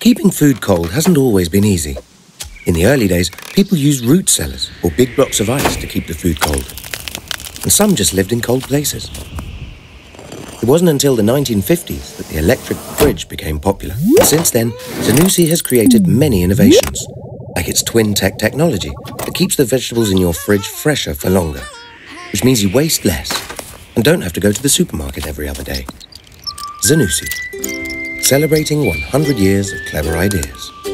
Keeping food cold hasn't always been easy. In the early days, people used root cellars or big blocks of ice to keep the food cold. And some just lived in cold places. It wasn't until the 1950s that the electric fridge became popular. And since then, Zanussi has created many innovations, like its twin-tech technology that keeps the vegetables in your fridge fresher for longer, which means you waste less and don't have to go to the supermarket every other day. Zanussi, celebrating 100 years of clever ideas.